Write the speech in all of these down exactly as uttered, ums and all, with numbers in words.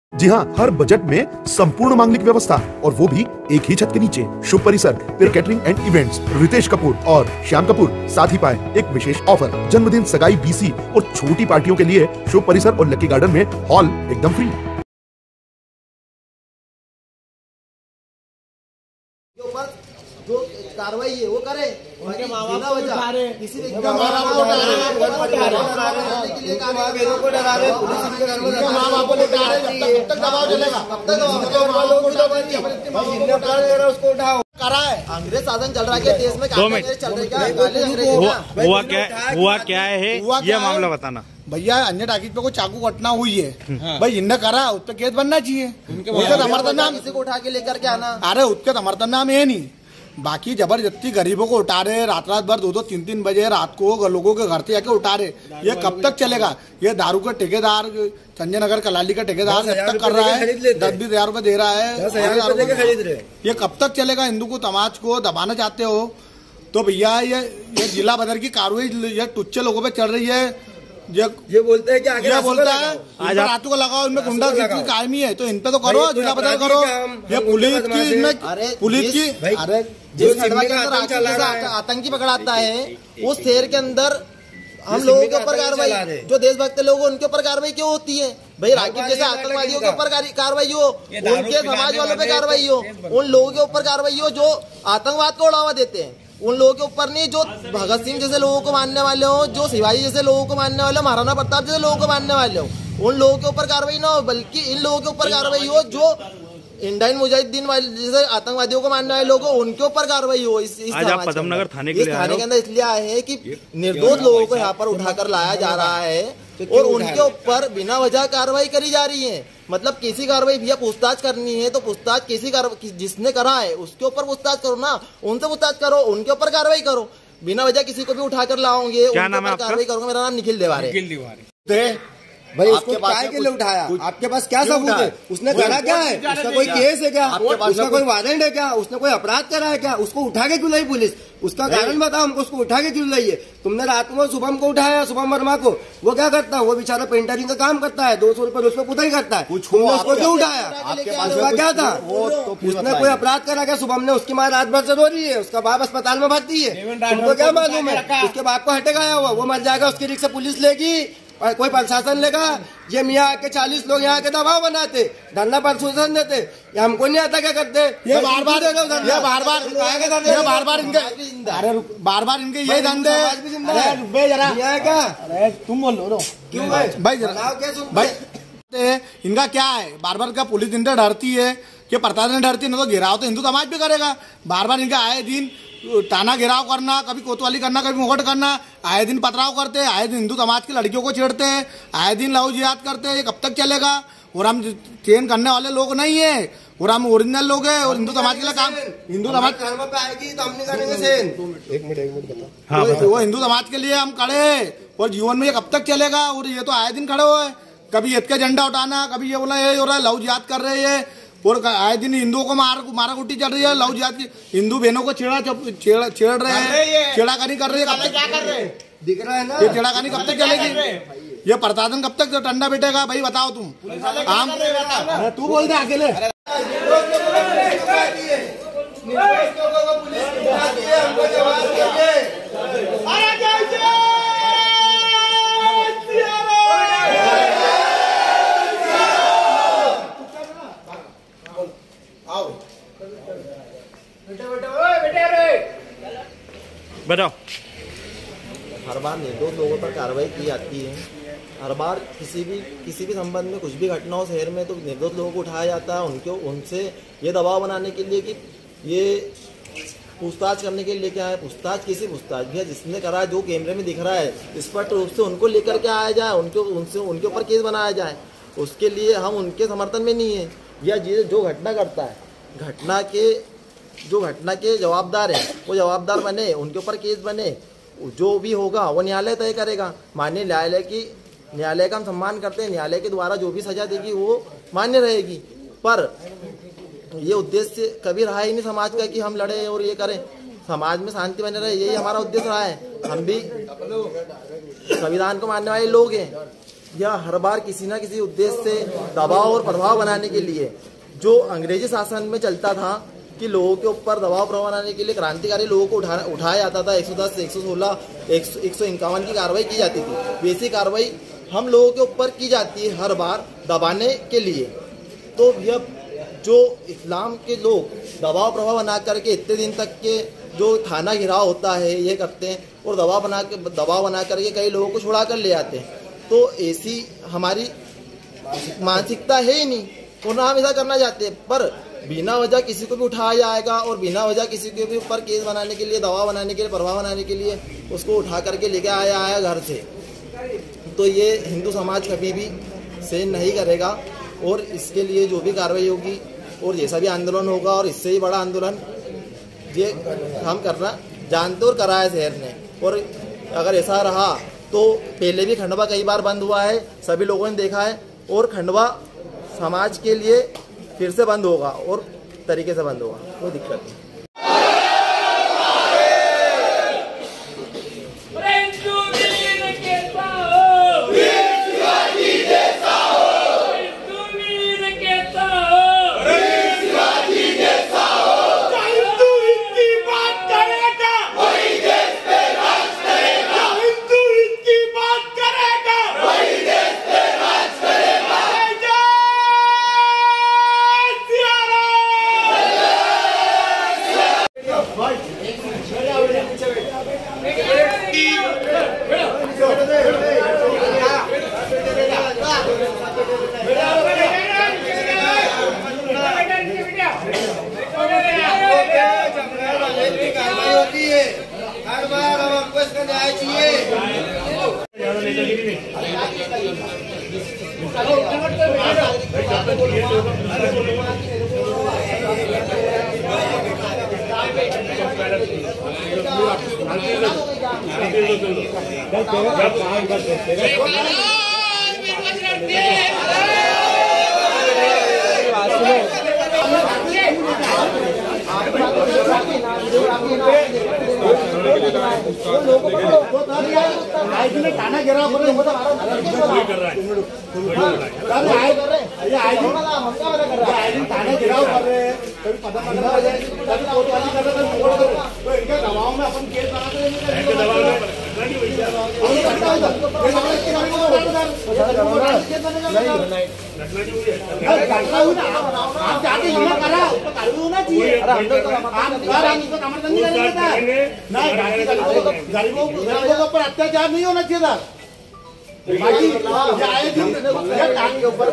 जी हाँ, हर बजट में संपूर्ण मांगलिक व्यवस्था और वो भी एक ही छत के नीचे। शुभ परिसर, पिर catering and events, Ritesh Kapoor और श्याम कपूर साथ ही पाए एक विशेष ऑफर। जन्मदिन, सगाई, बीसी और छोटी पार्टियों के लिए शुभ परिसर और लकी गार्डन में हॉल एकदम फ्री। जो कार्रवाई है वो करे, उनके माँ बाप को उठा रहे, किसी ने माँ बाप को उठा रहे, को डरा रहे, पुलिस के घर में माँ बाप को उठा रहे। जब तक दबाव चलेगा तब तक उसको उठाओ। करा है अंग्रेज शासन चल रहा है देश में, चल रही है। हुआ क्या हुआ क्या है ये मामला बताना भैया। अन्य टाकिज पे कोई चाकू घटना हुई है भाई, इनने करा उस पर केस बनना चाहिए। उसके समर्थन नाम किसी को उठा के लेकर के आना, अरे उसके समर्थन नाम है नहीं। बाकी जबरदस्ती गरीबों को उठा रहे, रात रात भर दो दो तीन तीन बजे रात को लोगों के घर से जाके उठा रहे, ये कब तक चलेगा? ये दारू का ठेकेदार, संजय नगर कलाली का ठेकेदार जब तक कर रहा है, दस बीस हजार रूपये दे रहा है, ये कब तक चलेगा? हिंदू को समाज को दबाना चाहते हो तो भैया ये ये जिला बदर की कार्रवाई ये टुच्चे लोगों पे चल रही है। ये ये बोलते हैं कि आगे ये बोलता है आज रातों को लगाओ, इनमें गुंडा गिरफ्तारी कायमी है तो इन पे तो करो, जिला बदल करो। ये पुलिस की इसमें पुलिस की अरे जिस आतंकी पकड़ाता है उस शहर के अंदर हम लोगों के ऊपर कार्रवाई, जो देशभक्त लोग उनके ऊपर कार्रवाई क्यों होती है भाई? राकेश जैसे आतंकवादियों के ऊपर कार्रवाई हो, उनके समाज वालों पे कार्रवाई हो, उन लोगों के ऊपर कार्रवाई हो जो आतंकवाद को बढ़ावा देते हैं, उन लोगों के ऊपर नहीं जो भगत सिंह जैसे लोगों को मानने वाले हो, जो शिवाजी जैसे लोगों को मानने वाले हो, महाराणा प्रताप जैसे लोगों को मानने वाले हो, उन लोगों के ऊपर कार्रवाई ना हो, बल्कि इन लोगों के ऊपर कार्रवाई हो जो इंडियन मुजाहिदीन वाले जैसे आतंकवादियों को मानने वाले लोग उनके ऊपर कार्रवाई हो। इस, इस आज आप पदमनगर थाने के लिए थाने के अंदर इसलिए आए हैं कि निर्दोष लोगों को यहाँ पर उठाकर लाया जा रहा है और उनके ऊपर बिना वजह कार्रवाई करी जा रही है। मतलब किसी कार्रवाई भैया पूछताछ करनी है तो पूछताछ किसी जिसने करा है उसके ऊपर पूछताछ करो ना, उनसे पूछताछ करो, उनके ऊपर कार्रवाई करो। बिना वजह किसी को भी उठाकर लाओगे, उनके ऊपर कार्रवाई करोगे। मेरा नाम निखिल तिवारी। भाई उसको काय के लिए उठाया? आपके पास क्या सबूत है? उसने करा क्या है? उसका कोई केस है क्या? उसका कोई वारंट है क्या? उसने कोई अपराध करा है क्या? उसको उठा के क्यों लाई पुलिस? उसका कारण बताओ हमको, उसको उठा के क्यों लाई है? तुमने रात में शुभम को उठाया, शुभम वर्मा को, वो क्या करता है? वो बेचारा पेंटरिंग का काम करता है, दो सौ रुपए उस पर पुताई करता है, तुमने उसको क्यों उठाया? उसका क्या था? उसने कोई अपराध करा क्या? शुभम ने, उसकी माँ रात भर से रो रही है, उसका बाप अस्पताल में भर्ती है, तुमको क्या मालूम है? उसके बाप को हटे गया हुआ, वो मर जाएगा, उसकी रिक्शा पुलिस लेगी और कोई प्रशासन लेगा। ये मियाँ के चालीस लोग यहाँ के दबाव बनाते, धरना प्रशासन देते, ये हमको नहीं आता क्या करते? ये बार बार ये बार बार ये बार बार इनके अरे बार बार इनके ये धंधे जरा क्या? अरे तुम बोल लो क्यों भाई? भाई इनका क्या है? बार बार का पुलिस इनसे डरती है कि प्रशासन डरती है, ना तो घेराव तो हिंदू समाज भी करेगा। बार बार इनका आए दिन ताना घेराव करना, कभी कोतवाली करना, कभी मुगट करना, आए दिन पथराव करते हैं, आए दिन हिंदू समाज की लड़कियों को छेड़ते हैं, आए दिन लव जिहाद करते हैं। ये कब तक चलेगा? और हम चेन करने वाले लोग नहीं है, और हम ओरिजिनल लोग हैं और हिंदू समाज के लिए काम, हिंदू समाज पे आएगी तो हम नहीं करेंगे सेन। एक मिनट एक मिनट बता। हाँ, वो हिंदू समाज के लिए हम खड़े और जीवन में ये कब तक चलेगा? और ये तो आए दिन खड़े हुए, कभी ईद का झंडा उठाना, कभी ये बोला ये हो रहा है लव जिहाद कर रहे हैं, और आए दिन हिंदुओं को मार मारा कुटी चल रही है, लव जिहाद की हिंदू बहनों को छेड़ा छेड़ छेड़ रहे हैं, छेड़ाखानी कर रही है। कब तक क्या कर रहे हैं? दिख रहा है ना ये छेड़ाखानी कब तक चलेगी? ये प्रशासन कब तक ठंडा बैठेगा? भाई बताओ तुम। हम तू बोल दे अकेले बताओ। हर बार निर्दोष लोगों पर कार्रवाई की जाती है, हर बार किसी भी किसी भी संबंध में कुछ भी घटना हो शहर में तो निर्दोष लोगों को उठाया जाता है, उनके उनसे ये दबाव बनाने के लिए कि ये पूछताछ करने के लिए क्या है? पूछताछ किसी पूछताछ भी है जिसने करा है, जो कैमरे में दिख रहा है स्पष्ट रूप से उनको लेकर के आया जाए, उनके उनसे उनके ऊपर केस बनाया जाए। उसके लिए हम उनके समर्थन में नहीं है। या जो घटना करता है, घटना के जो घटना के जवाबदार है वो जवाबदार बने, उनके ऊपर केस बने, जो भी होगा वो न्यायालय तय करेगा। माननीय न्यायालय की न्यायालय का हम सम्मान करते हैं, न्यायालय के द्वारा जो भी सजा देगी वो मान्य रहेगी। पर ये उद्देश्य कभी रहा ही नहीं समाज का कि हम लड़े और ये करें, समाज में शांति बने रहे, यही हमारा उद्देश्य रहा है। हम भी संविधान को मानने वाले लोग हैं, या हर बार किसी ना किसी उद्देश्य से दबाव और प्रभाव बनाने के लिए, जो अंग्रेजी शासन में चलता था कि लोगों के ऊपर दबाव प्रभाव बनाने के लिए क्रांतिकारी लोगों को उठा उठाया जाता था, एक सौ दस, एक सौ सोलह, एक सौ इक्यावन की कार्रवाई की जाती थी। वैसी कार्रवाई हम लोगों के ऊपर की जाती है हर बार दबाने के लिए। तो यह जो इस्लाम के लोग दबाव प्रभाव बना करके इतने दिन तक के जो थाना घिराव होता है ये करते हैं और दबाव बना के दबाव बना करके कई लोगों को छुड़ा कर ले आते हैं। तो ऐसी हमारी मानसिकता है ही नहीं और ना हम ऐसा करना चाहते हैं, पर बिना वजह किसी को भी उठाया जाएगा और बिना वजह किसी के भी ऊपर केस बनाने के लिए, दबाव बनाने के लिए, प्रभाव बनाने के लिए उसको उठा करके लेके आया आया घर से। तो ये हिंदू समाज कभी भी सहन नहीं करेगा और इसके लिए जो भी कार्रवाई होगी और जैसा भी आंदोलन होगा और इससे ही बड़ा आंदोलन ये हम करना जानते और कराया शहर ने। और अगर ऐसा रहा तो पहले भी खंडवा कई बार बंद हुआ है, सभी लोगों ने देखा है, और खंडवा समाज के लिए फिर से बंद होगा और तरीके से बंद होगा, कोई दिक्कत नहीं। थाना घेराव कर थाना घेराव कर रहे हैं, कभी पता पड़ना हो जाए, कभी कोतवाली कर रहे हैं, तो इनके दबाव में अपन केस बनाते आप जाके जमा करा उसको कानून होना चाहिए। गरीबों गरीबों के ऊपर अत्याचार नहीं होना चाहिए था। बाकी आए दिन के ऊपर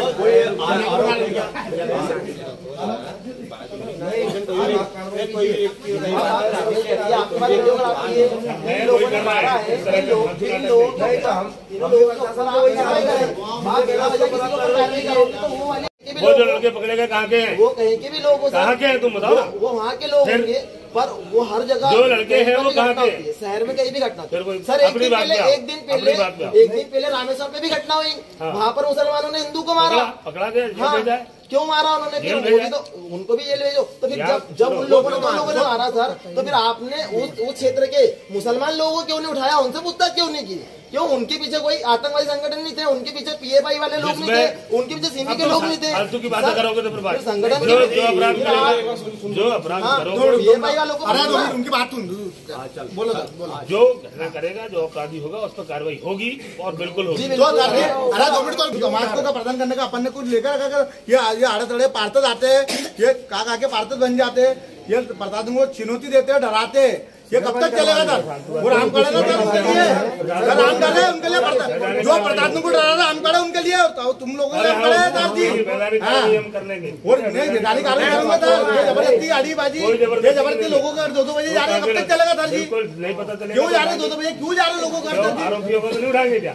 वो जो लड़के पकड़ेगा कहाँ के हैं? वो कहीं के भी लोग कहाँ के हैं तुम बताओ? वो वहाँ के लोग होंगे, पर वो हर जगह जो लड़के हैं वो कहाँ के? शहर में कहीं भी घटना। सर एक दिन पहले एक दिन पहले एक दिन पहले रामेश्वर पे भी घटना हुई, वहाँ पर मुसलमानों ने हिंदू को मारा, पकड़ा गया। क्यों मारा उन्होंने? फिर वो भी तो उनको भी जेल भेजो। तो फिर जब जब उन लोगों ने उन लोगों ने मारा सर, तो फिर आपने उस उस क्षेत्र के मुसलमान लोगों को क्यों नहीं उठाया? उनसे पूछताछ क्यों नहीं की? क्यों उनके पीछे कोई आतंकवादी संगठन नहीं थे? उनके पीछे पीएफआई वाले लोग नहीं थे? उनके पीछे सीमी के लोग नहीं थे? फालतू की बातें करोगे तो फिर बात संगठन जो जो अपराध करोगे जो अपराध करोगे पीएफआई वालों को उनकी बात बोलो जो घटना करेगा, जो अपराधी होगा उस पर कार्रवाई होगी और बिल्कुल होगी। अरे दो मिनट तो समाज का प्रदान करने का अपन ने कुछ लेकर अगर ये ये आड़े तड़े पार्षद आते हैं, ये का का के पार्षद बन जाते हैं, ये प्रसाद को चुनौती देते हैं, डराते हैं, ये कब तक चलेगा सर? वो राम खड़े ना सर उनके लिए, सर राम खड़े उनके लिए, जो प्रसाद को डरा रहा राम खड़े उनके लिए, तो तुम लोगों ने खड़े हैं सर जी। और नहीं बेदारी कार्रवाई करूंगा सर, ये जबरदस्ती आड़ी बाजी, ये जबरदस्ती लोगों का दो दो बजे जा रहे हैं, कब तक चलेगा सर जी? नहीं पता चलेगा क्यों जा रहे हैं दो दो बजे? क्यों जा रहे हैं लोगों का? आरोपियों को नहीं उठाएंगे क्या?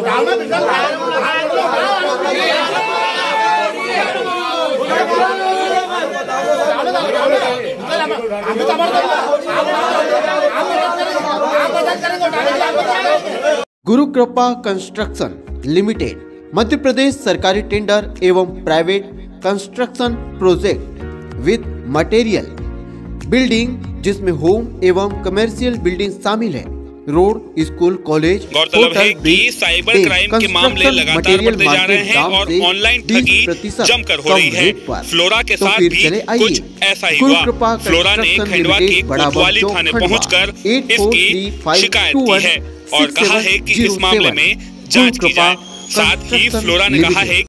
गुरु कृपा कंस्ट्रक्शन लिमिटेड मध्य प्रदेश सरकारी टेंडर एवं private construction project with material building जिसमें होम एवं कमर्शियल बिल्डिंग शामिल है। रोड, स्कूल, कॉलेज, गौरतलब है कि साइबर क्राइम के मामले लगातार बढ़ते जा रहे हैं और ऑनलाइन ठगी जमकर हो रही है। फ्लोरा के साथ भी कुछ ऐसा ही हुआ। फ्लोरा ने खंडवा के कोतवाली थाने पहुंचकर इसकी शिकायत की है और कहा है कि इस मामले में जांच की जाए। साथ ही फ्लोरा ने कहा है